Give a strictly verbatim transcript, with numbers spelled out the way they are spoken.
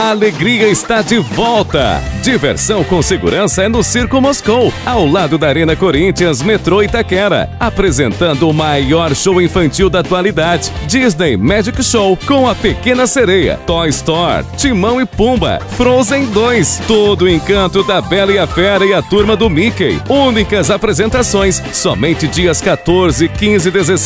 A alegria está de volta! Diversão com segurança é no Circo Moscou, ao lado da Arena Corinthians, metrô Itaquera. Apresentando o maior show infantil da atualidade, Disney Magic Show, com A Pequena Sereia, Toy Story, Timão e Pumba, Frozen dois, todo o encanto da Bela e a Fera e a Turma do Mickey. Únicas apresentações, somente dias quatorze, quinze e dezesseis